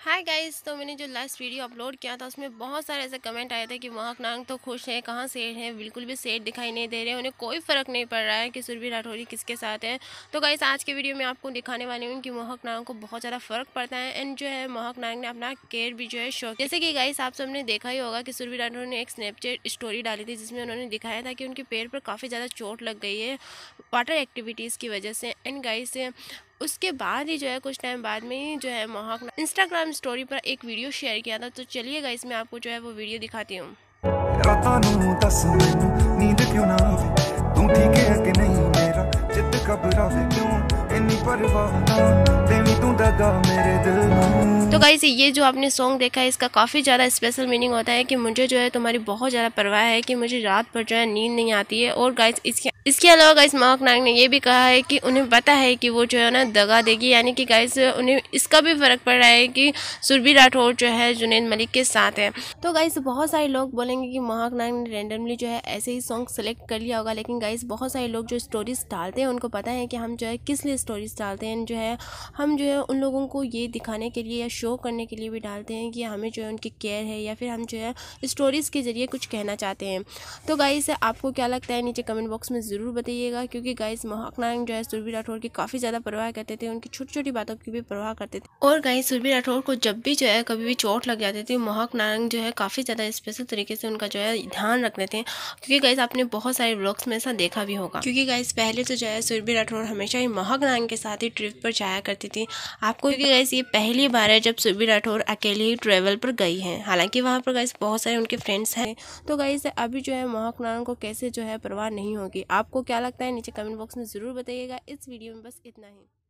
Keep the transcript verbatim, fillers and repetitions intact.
Hi guys, तो मैंने जो लास्ट वीडियो अपलोड किया था उसमें बहुत सारे ऐसे कमेंट आए थे कि महक नांग तो खुश है, कहाँ सेठ है, बिल्कुल भी सेठ दिखाई नहीं दे रहे, उन्हें कोई फ़र्क नहीं पड़ रहा है कि सुरभि राठौरी किसके साथ है। तो गाइस आज के वीडियो में आपको दिखाने वाली हूँ कि महक नांग को बहुत ज़्यादा फ़र्क पड़ता है एंड जो है महक नांग ने अपना केयर भी जो है शो, जैसे कि गाइस आप सबने देखा ही होगा कि सुरभि राठौर ने एक स्नैपचैट स्टोरी डाली थी जिसमें उन्होंने दिखाया था कि उनके पैर पर काफ़ी ज़्यादा चोट लग गई है वाटर एक्टिविटीज़ की वजह से। एंड गाइस उसके बाद ही जो है कुछ टाइम बाद में ही जो है महक ने इंस्टाग्राम स्टोरी पर एक वीडियो शेयर किया था। तो चलिएगा इसमें आपको जो है वो वीडियो दिखाती हूँ। रातां नूं दस मैनूं नींद क्यों ना आवे, तू ठीक है कि नहीं, मेरा जिद घबरावे क्यों, इन्नी परवाह ना देवी तू दगा मेरे दिल नूं। तो गाइस ये जो आपने सॉन्ग देखा है इसका काफ़ी ज़्यादा स्पेशल मीनिंग होता है कि मुझे जो है तुम्हारी बहुत ज़्यादा परवाह है, कि मुझे रात भर जो है नींद नहीं आती है। और गाइस इसके इसके अलावा गाइस महक नांग ने ये भी कहा है कि उन्हें पता है कि वो जो है ना दगा देगी, यानी कि गाइस उन्हें इसका भी फ़र्क पड़ रहा है कि सुरभि राठौर जो है जुनैद मलिक के साथ है। तो गाइस बहुत सारे लोग बोलेंगे कि महक नांग ने रैंडमली जो है ऐसे ही सॉन्ग सेलेक्ट कर लिया होगा, लेकिन गाइस बहुत सारे लोग जो स्टोरीज डालते हैं उनको पता है कि हम जो है किस लिए स्टोरीज डालते हैं। जो है हम जो है उन लोगों को ये दिखाने के लिए या शो करने के लिए भी डालते हैं कि हमें जो है उनकी केयर है, या फिर हम जो है स्टोरीज़ के ज़रिए कुछ कहना चाहते हैं। तो गाइस आपको क्या लगता है नीचे कमेंट बॉक्स में ज़रूर बताइएगा, क्योंकि गाइस महक नांग जो है सुरभि राठौर की काफ़ी ज़्यादा परवाह करते थे, उनकी छोटी छोटी बातों की भी परवाह करते थे। और गाइस सुरभि राठौर को जब भी जो है कभी भी चोट लग जाती थी, महक नांग जो है काफ़ी ज़्यादा स्पेशल तरीके से उनका जो है ध्यान रखते थे, क्योंकि गाइस आपने बहुत सारे व्लॉग्स में ऐसा देखा भी होगा। क्योंकि गाइस पहले तो जो है सुरभि राठौर हमेशा ही महक नांग के साथ ही ट्रिप पर जाया करती थी आपको, क्योंकि गाइस ये पहली बार है जब सुरभि राठौर अकेले ही ट्रैवल पर गई हैं। हालांकि वहाँ पर गाइस बहुत सारे उनके फ्रेंड्स हैं। तो गाइस अभी जो है महक नांग को कैसे जो है परवाह नहीं होगी। आपको क्या लगता है नीचे कमेंट बॉक्स में ज़रूर बताइएगा। इस वीडियो में बस इतना ही।